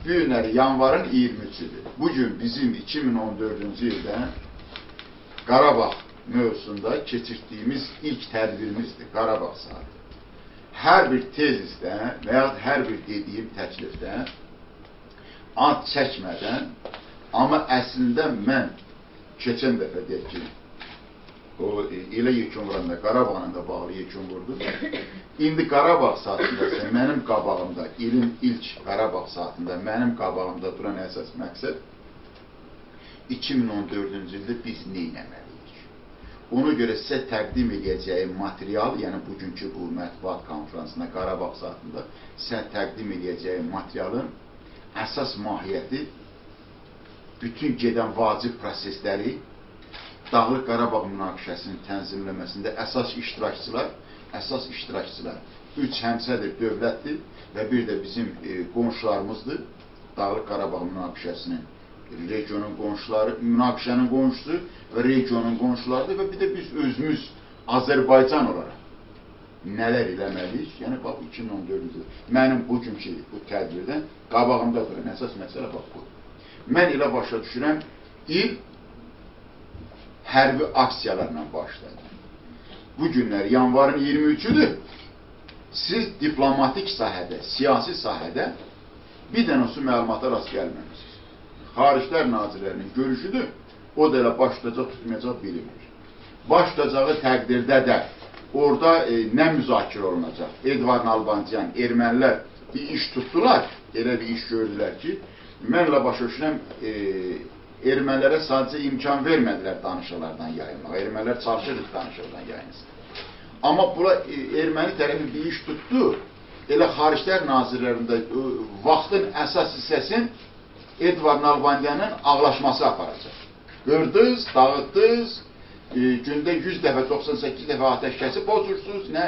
Bu günləri yanvarın 23-üdür. Bugün bizim 2014-cü ildə Qarabağ mövzusunda keçirdiyimiz ilk tədbirimizdir, Qarabağ saatı. Hər bir tezisdə və ya hər bir dediyim təklifdə ad çəkmədən, amma əslində mən keçən dəfə deyək ki, o ilə yekun vuranda, Qarabağla da bağlı yekun vurdu. İndi Qarabağ saatında, mənim qabağımda, ilin ilk Qarabağ saatında, mənim qabağımda duran əsas məqsəd 2014-cü ildə biz nə etməliyik? Ona görə sizə təqdim edəcəyim material, yəni bugünkü bu mətbuat konferansında, Qarabağ saatında sizə təqdim edəcəyim materialın əsas mahiyyəti, bütün gedən vacib prosesləri, Dağlıq Qarabağ münaqişəsinin tənzimləməsində əsas iştirakçılar 3 həmsədir, dövlətdir və bir də bizim qonşularımızdır. Dağlıq Qarabağ münaqişəsinin regionun qonşuları, münaqişənin qonşusu və regionun qonşularıdır və bir də biz özümüz Azərbaycan olaraq nələr eləməliyik? Yəni, bax, 2014-cü mənim bugünkü bu tədbirdən qabağımda duran əsas məsələ bax bu. Mən elə başa düşürəm, il hərbi aksiyalarla başladı. Bu günlər yanvarın 23-üdür. Siz diplomatik sahədə, siyasi sahədə bir dənə olsun məlumata rast gəlməmişsiniz. Xariclər Nazirlərinin görüşüdür, o da elə başlayacaq, tutmayacaq bilinmir. Başlayacağı təqdirdə də orada nə müzakirə olunacaq? Edvard Nalbandiyan, ermənilər bir iş tutdular, elə bir iş gördülər ki, mənlə başa düşürəm, ermənilərə sadəcə imkan vermədilər danışıqlardan yayınmağa. Ermənilər çalışırdı danışıqlardan yayınsın. Amma bura erməni tərəfi bir iş tutdu, elə Xariclər Nazirlərində vaxtın əsas hissəsin Edvard Nalbandiyanın ağlaşması aparacaq. Qırdız, dağıtdız, gündə 100 dəfə, 98 dəfə ateşkəsi bozursunuz, nə.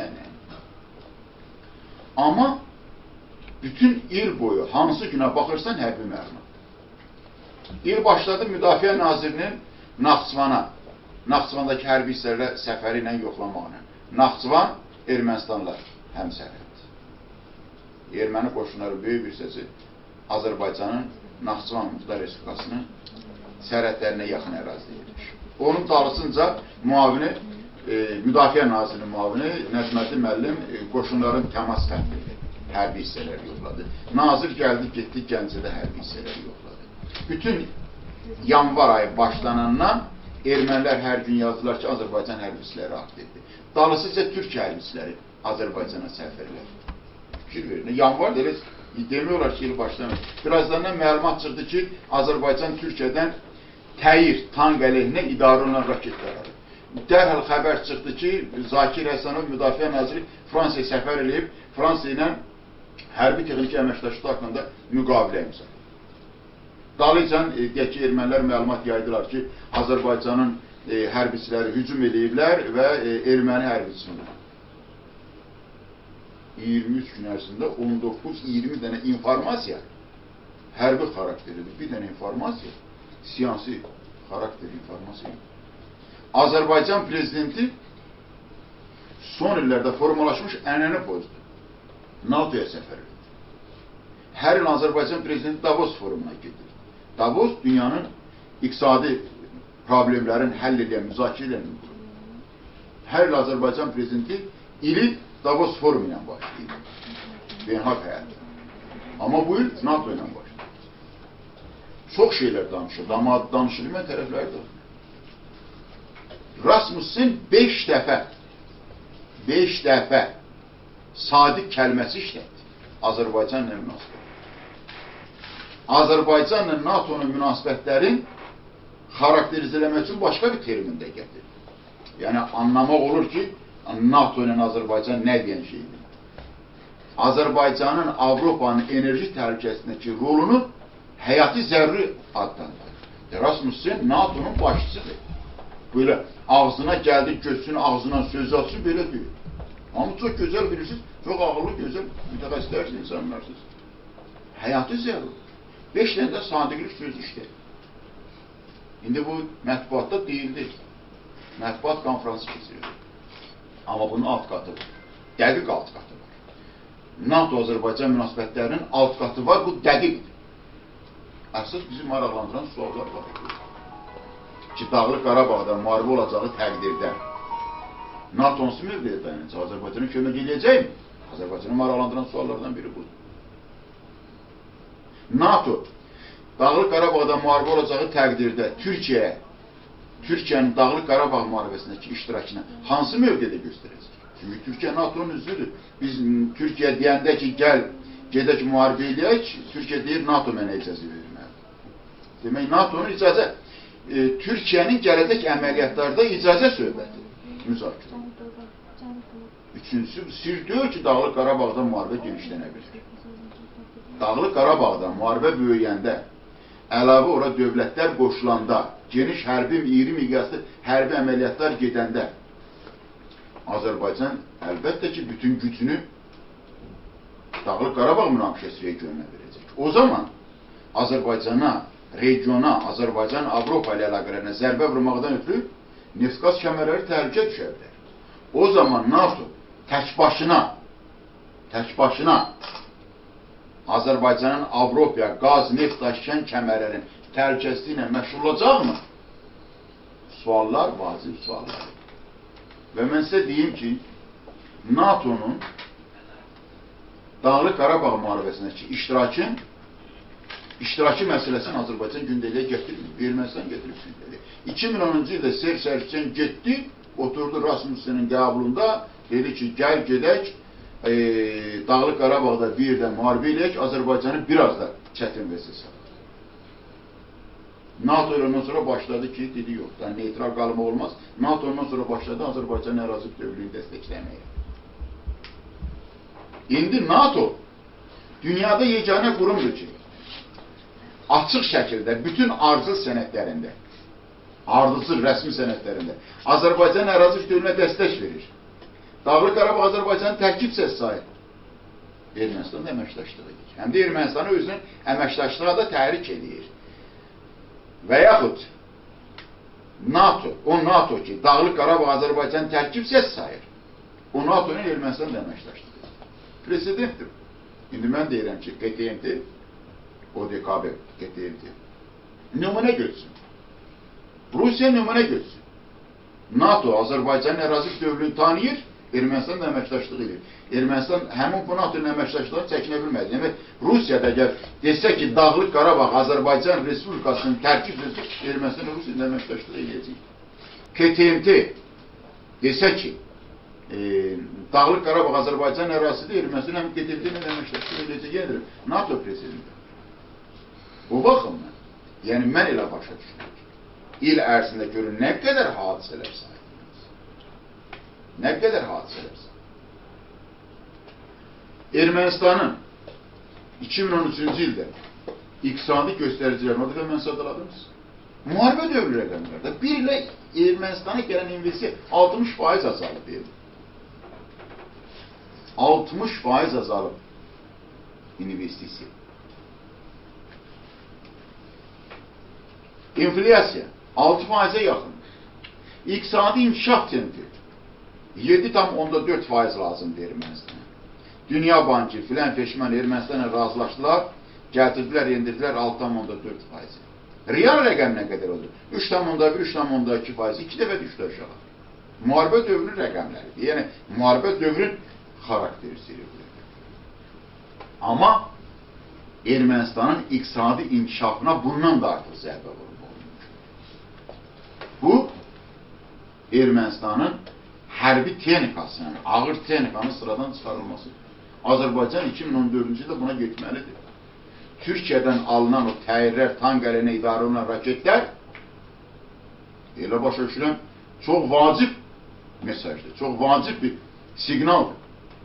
Amma bütün il boyu, hansı günə baxırsan hərbi məlumat. İl başladı Müdafiə Nazirinin Naxçıvandakı hərbi hissələrə səfəri ilə yoxlamağına. Naxçıvan Ermənistanla həmsərhəddir. Erməni qoşunları böyük bir hissəsi Azərbaycanın Naxçıvan Muxtar Respublikasının sərhədlərinə yaxın ərazidir. Onun dalısınca müavini, Müdafiə Nazirinin müavini Nəcməddin müəllim qoşunların təmas xəttini hərbi hissələri yoxladı. Nazir gəldi, getdi, Gəncədə hərbi hissələri yoxladı. Bütün yanvar ayı başlanandan ermənilər hər gün yazdılar ki, Azərbaycan hərbçiləri aktivdir. Dalısıca Türk hərbçiləri Azərbaycana səfərlər. Fikir verin. Yanvar deyilir, demiyorlar ki, il başlanır. Birazdan məlumat çıxdı ki, Azərbaycan Türkiyədən təyir, tank əleyhinə idarə olunan raketlər alır. Dərhal xəbər çıxdı ki, Zakir Həsənov Müdafiə Naziri Fransaya səfər edib, Fransa ilə hərbi texniki əməkdaşlığı haqqında müqavilə imzalayıb. Dalıcan, deyək ki, ermənilər məlumat yaydılar ki, Azərbaycanın hərbiçiləri hücum ediblər və erməni hərbiçisi 23 gün ərzində 19-20 dənə informasiya hərbi xarakterlidir. Bir dənə informasiya, siyasi xarakterli informasiya. Azərbaycan prezidenti son illərdə formalaşmış ənənə pozdu. NATO'ya səfər edildi. Hər il Azərbaycan prezidenti Davos forumuna gedir. Davos dünyanın iqtisadi problemlərin həll edən, müzakirə edən qurum. Hər il Azərbaycan prezidenti ili Davos forumu ilə başlayır. Beynəlxalq həyatda. Amma bu il NATO ilə başlayır. Çox şeylər danışır, amma danışılmayan tərəfləri də. Rasmussen 5 dəfə sadiq kəlməsi işlətdi Azərbaycanla münasibət. Azərbaycanla NATO'nun münasibətlərin xarakterizələmək üçün başqa bir termində gətirir. Yəni, anlamaq olur ki, NATO ilə Azərbaycan nə deyən şeydir? Azərbaycanın Avropanın enerji təhlükəsindəki rolunu həyati zəruri adlandırır. Rasmussen NATO'nun başçısıdır. Böyle ağzına gəldi, göçsün, ağzından söz atsın, belə deyir. Amma çox gözəl bilirsiniz, çox ağırlı, gözəl, mütəxəssislərsiniz, insanlarsınız. Həyati zəruri. 5 dənə də sadiqlik sözü işləyir. İndi bu mətbuatda deyildi. Mətbuat konferansı keçirir. Amma bunun alt qatı var. Dəqiq alt qatı var. NATO-Azərbaycan münasibətlərinin alt qatı var, bu dəqiqdir. əsas bizi maraqlandıran suallar var. Ki, Dağlıq Qarabağda müharibə olacağı təqdirdə NATO hansı mövqeyə dayanacaq? Azərbaycana kömək eləyəcəkmi? Azərbaycanı maraqlandıran suallardan biri budur. NATO Dağlıq Qarabağda müharibə olacağı təqdirdə Türkiyənin Dağlıq Qarabağ müharibəsindəki iştirakını hansı mövqedə göstərəcək? Çünki Türkiyə NATO'nun üzvüdür. Biz Türkiyə deyəndə ki, gedək müharibə eləyək, Türkiyə deyir, NATO mənə icazə verməlidir. Demək, NATO'nun icazə, Türkiyənin gələcək əməliyyatlarda icazə söhbəti, müzakirə. Üçüncüsü, sir deyil ki, Dağlıq Qarabağda müharibə genişlənə bilir. Dağlıq Qarabağda müharibə böyüyəndə, əlavə ora dövlətlər qoşulanda, geniş hərbi, iri miqyaslı hərbi əməliyyatlar gedəndə, Azərbaycan əlbəttə ki, bütün gücünü Dağlıq Qarabağ münaqişəsi regionuna verəcək. O zaman Azərbaycana, regiona, Azərbaycan-Avropa ilə əlaqələrinə zərbə vurmaqdan ötürü neft-qaz kəmərləri təhlükə düşə bilər. O zaman NATO tək başına Azərbaycanın Avropaya qaz, neft daşıyan kəmərlərin təhlükəsi ilə məşğul olacaqmı? Suallar, vacib suallar. Və mən sizə deyim ki, NATO'nun Dağlıq Qarabağ müharibəsindəki iştiraki məsələsini Azərbaycan gündəliyə gətirmir, Ermənistan gətirib gündəliyə. 2010-cu ildə Ser Sərkisyan getdi, oturdu Rasmussenin qəbulunda, dedi ki, gəl gedək, Dağlıq Qarabağda bir də müharibə eləyək, Azərbaycanı biraz da çətin vəziyyətə salır. NATO ondan sonra başladı ki, dedi yox, neytral qalmaq olmaz. NATO ondan sonra başladı Azərbaycanın ərazi bütövlüyünü dəstəkləməyə. İndi NATO dünyada yeganə qurumdur ki, açıq şəkildə bütün ardıcıl sənədlərində, ardıcıl rəsmi sənədlərində Azərbaycan ərazi bütövlüyünə dəstək verir. Dağlıq Qarabağ Azərbaycanın tərkib hissəsi sayır. Ermənistanın əməkdaşlığı edir. Həm də Ermənistanı özünün əməkdaşlığa da təhrik edir. Və yaxud NATO ki, Dağlıq Qarabağ Azərbaycanın tərkib hissəsi sayır. O NATO'nun Ermənistanın əməkdaşlığı. Presidentdir. İndi mən deyirəm ki, QTMT, ODKB, QTMT nümunə görsün. Rusiya nümunə görsün. NATO Azərbaycanın ərazi bütövlüyünü tanıyır, Ermənistan da əməkdaşlıq edir. Ermənistan həmin bu NATO-nun əməkdaşlığını çəkinə bilməz. Yəni, Rusiyada əgər desə ki, Dağlıq Qarabağ Azərbaycan Respublikasının tərkib edəcək, Ermənistan Rusiyada əməkdaşlıq edəcək. KTMT desə ki, Dağlıq Qarabağ Azərbaycan ərazisidir, Ermənistan həm KTMT ilə əməkdaşlıq edəcək, yəni NATO prezidenti. Bu baxımdan, yəni mən elə başa düşünürəm ki, il ərzində görün nə qədər hadisələr sayılır. Nə qədər hadisələr sayılır. Ermənistanın 2013-cü ildə iqtisadi göstəricilərini, o dəfə mən sadaladım. Müharibə dövrü rəqəmlərdə bir ilə Ermənistana gələn investisiya 60% azalıb. 60% azalıb investisiya. İnflyasiya 6%-ə yaxın. İqtisadi inkişaf tempi 7,4% lazımdır Ermənistana. Dünya Bankı, filan peşman Ermənistanla razılaşdılar, gətirdilər, yendirdilər 6,4%. Real rəqəm nə qədər oldu? 3,1, 3,2%, 2 dəfə düşdü aşağı. Müharibə dövrünün rəqəmləridir. Yəni, müharibə dövrün xarakteristikləri. Amma Ermənistanın iqtisadi inkişafına bundan da artıq zərbə vurulur. Bu, Ermənistanın hərbi texnikasının, ağır texnikanın sıradan çıxarılması. Azərbaycan 2014-cü ildə buna getməlidir. Türkiyədən alınan o təyirlər, tank əleyhinə idarə olunan raketlər elə başa düşürəm, çox vacib mesajdır, çox vacib bir siqnaldır.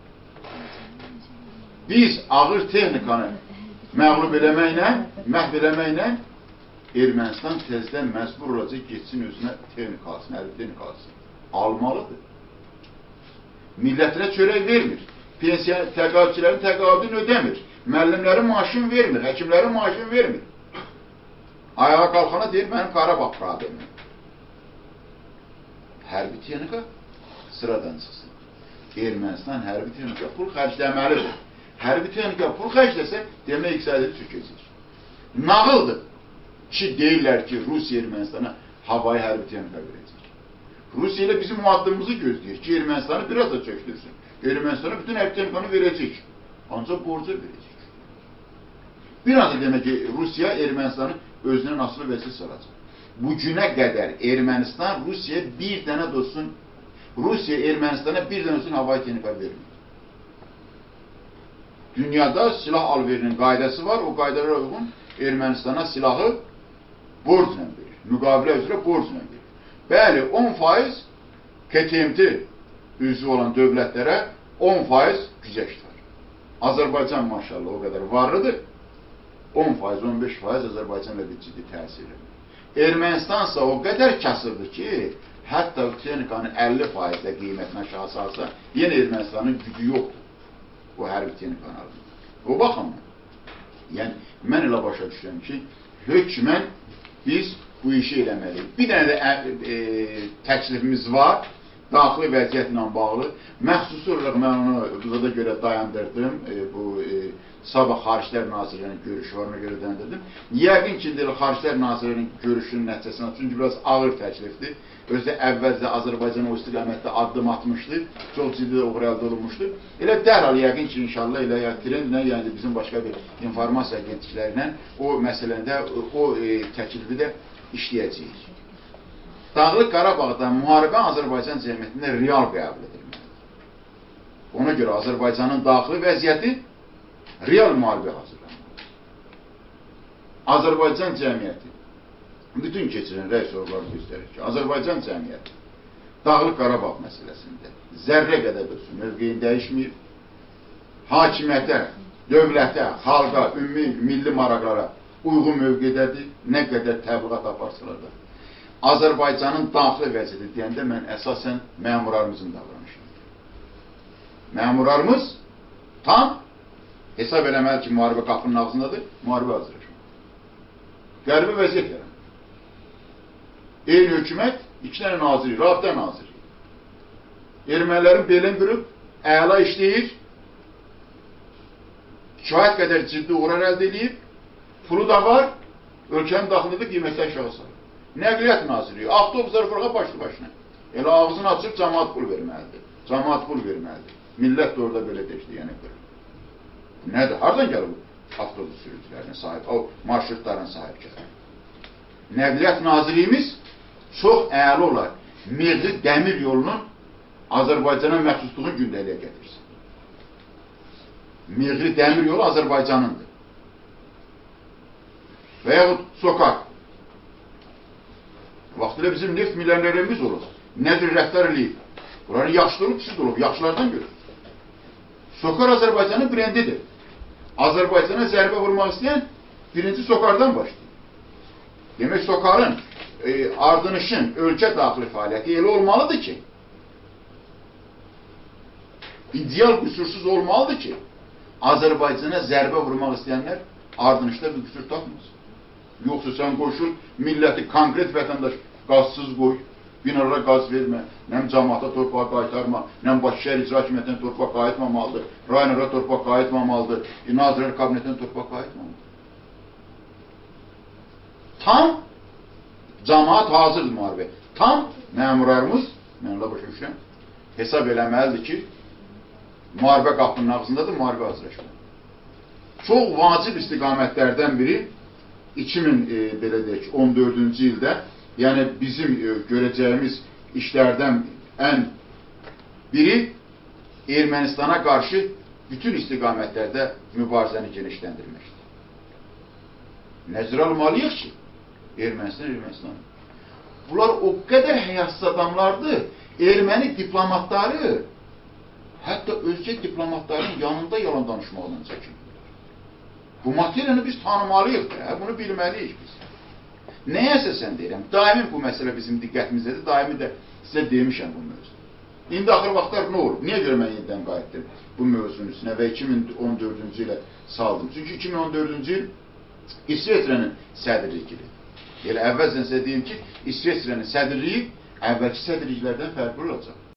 Biz ağır texnikanı məğlub eləməklə, məhv eləməklə Ermənistan tezdən məcbur olacaq geçsin özünə texnikasını, hərbi texnikasını almalıdır. Millətinə çörək vermir, pensiya təqaüdçilərin təqaüdünü ödəmir, müəllimlərin maaşını vermir, həkimlərin maaşını vermir. Ayağa qalxana deyir, mənim Qarabağ problemi. Hərbi texnika sıradan çıxsın. Ermənistan hərbi texnika pul xərcləməlidir. Hərbi texnika pul xərcləsə, demək iqtisadiyyatı çökəcək. Nağıldır ki deyirlər ki, Rusiya Ermənistana havayı hərbi texnika verəcək. Rusiya ilə bizim o addımımızı gözləyir ki, Ermənistanı biraz da çöktürsün. Ermənistana bütün hərbi texnikanı verəcək. Ancaq borca verəcək. Biraz da demək ki, Rusiya Ermənistanı özünün asılı vəzifə salacaq. Bu günə qədər Ermənistan Rusiyaya bir dənə də olsun, Rusiya Ermənistana bir dənə olsun havayı texnika vermir. Dünyada silah alverinin qaydası var, o qaydalara uyğun Ermənistana silahı borcla verir. Müqavilə üzrə borcla verir. Bəli, 10% KTMT üzvü olan dövlətlərə 10% güzəşt var. Azərbaycan maşallah o qədər varlıdır. 10%, 15% Azərbaycanla bir ciddi təsir edir. Ermənistansa o qədər kasıbdır ki, hətta texnikanın 50%-də qiymətinə aşağı salsa, yenə Ermənistanın gücü yoxdur. O hərbi texnikanı alır. O baxımdan. Yəni, mən elə başa düşürəm ki, hökmən biz bu işi eləməliyik. Bir dənə də təklifimiz var, daxili vəziyyətlə bağlı. Məxsusi olaraq mən onu burada görə dayandırdım. Bu sabah Xariclər Nazirlərinin görüşü var, ona görə dayandırdım. Yəqin ki, Xariclər Nazirlərinin görüşünün nəticəsində, çünki biraz ağır təklifdir. Özdə əvvəlcə Azərbaycan o istiqamətdə addım atmışdı, çox ciddi də uğur əldə olunmuşdu. Elə dərhal yəqin ki, inşallah elə trendlə, yəni bizim başqa bir informasiya agentliklərlə o məsələndə o təklifi də işləyəcəyik. Dağlıq Qarabağda müharibə Azərbaycan cəmiyyətində real qəbul edilməlidir. Ona görə Azərbaycanın daxili vəziyyəti real müharibə hazırlanmalıdır. Azərbaycan cəmiyyəti bütün keçirilən rəy soruları göstərir ki, Azərbaycan cəmiyyəti Dağlıq Qarabağ məsələsində zərrə qədər olsun, mövqeyin dəyişməyib, hakimiyyətə, dövlətə, xalqa, ümumi, milli maraqlara uyğun mövqedədir, nə qədər təbliğat aparsalar da. Azərbaycanın daxili vəziyyəti deyəndə mən əsasən məmurlarımızın davranışıdır. Məmurlarımız tam hesab eləməli ki, müharibə qapının ağzındadır, müharibə hazırlaşır. Qəribə vəziyyət yaranır. Eyni hökumət, 2 dənə naziri, rabitə naziri. Ermənilərin belin qırıb, əla işləyir, kifayət qədər ciddi uğrar əldə edib, pulu da var, ölkənin daxilində qiymətə aşağı salır. Nəqliyyat naziri, avtobuslar fırğa başlı başına. Elə ağzını açıb cəmaat pul verməlidir. Cəmaat pul verməlidir. Millət də orada belə deşdi, yəni qırır. Nədir? Hardan gəlir bu avtobus sürücülərinin sahib, o marşrutların sahibkələri? Nəqliyyat naziriyimiz çox əla olar. Milli dəmir yolunun Azərbaycana məxsusluğunu gündəliyə gətirsin. Milli dəmir yolu Azərbaycanındır. Və yaxud sokaq. Vaxtilə bizim neft milyonərimiz olur. Nədir rəftar eləyib? Bunların yaxşı olub, pis olub, yaxşılardan görür. Sokar Azərbaycanın brendidir. Azərbaycana zərbə vurmaq istəyən birinci sokardan başlayır. Demək, sokarın ardınışın ölkə daxili fəaliyyəti elə olmalıdır ki, ideal qüsursuz olmalıdır ki, Azərbaycana zərbə vurmaq istəyənlər ardınışda bir qüsur tapmaz. Yoxsa sən qoşul, milləti konkret vətəndaş qazsız qoy, binalara qaz vermə, nəm cəmaata torpağa qaytarma, nəm Bakı şəhər icra hakimiyyətinə torpaq qayıtmamalıdır, rayonlara torpaq qayıtmamalıdır, Nazirlər Kabinetindən torpaq qayıtmamalıdır. Tam cəmaat hazırdır müharibə. Tam məmurlarımız, mən Allah başa düşürəm, hesab eləməlidir ki, müharibə qapının ağzındadır, müharibə hazırlaşmalıdır. Çox vacib istiqamətlərdən biri 2014-cü ildə, yəni bizim görəcəyimiz işlərdən ən biri Ermənistana qarşı bütün istiqamətlərdə mübarizəni genişləndirməkdir. Nəzərə almalıyıq ki, Ermənistan. Bunlar o qədər həyasız adamlardır, erməni diplomatları hətta özgə diplomatların yanında yalan danışmaqdan çəkinir. Bu materiyanı biz tanımalıyıq da, bunu bilməliyik biz. Nəyə əsasən deyirəm? Daimi bu məsələ bizim diqqətimizdədir, daimi də sizə demişəm bu mövzu. İndi axır vaxtlar nə olur? Niyə görə mən yenidən qayıtdım bu mövzunun üstünə və 2014-cü ilə saldım? Çünki 2014-cü il İsveçrənin sədrliyidir. Elə əvvəlcə sizə deyim ki, İsveçrənin sədrliyi əvvəlki sədrliklərdən fərqli olacaq.